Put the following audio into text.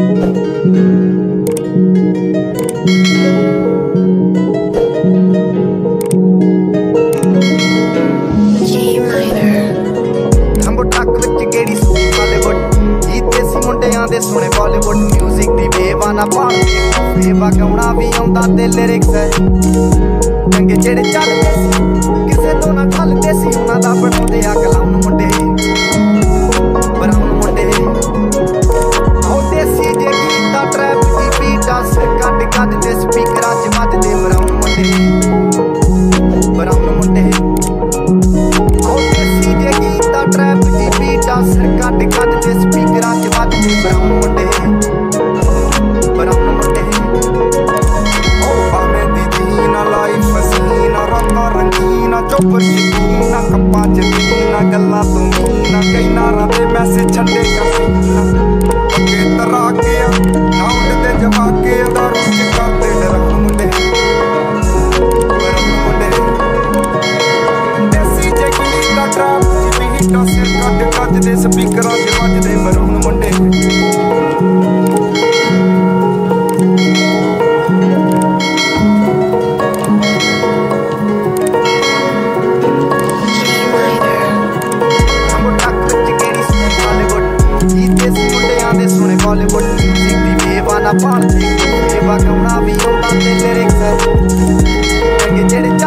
सुने बॉलीवुड म्यूजिक दी बेवाना पाल बेवा गाउणा भी आउंदा ते लिरिक्स है चंगे जेड़े चलदे सी किसे तो ना ठलदे सी उन्हां दा बनाउंदे आ कलाउन मुंडे बनाउन मुंडे ओ देसी जे गीता ट्रैप दी बीटा से कट कट दे स्पीकरां च वजदे बनाउन मुंडे ओ देसी जे गीता ट्रैप दी बीटा से कट कट दे स्पीकरां च वजदे बनाउन मुंडे चोपर शकीना कप्पा चीना गल्ला तू मीना कई नारा दे मैसेज छड्डे कसीना अगे तरा के नाउंड दे जवा के दारू च करदे डराउन मुंडे देसी जे गीता ट्रैप च बीटा सिर कट कट दे स्पीकरां च वजदे बराउन मुंडे बॉलीवुड म्यूजिक दी बेवाना पाल बेवा गाउणा भी आउंदा ते लिरिक्स है चंगे जेड़े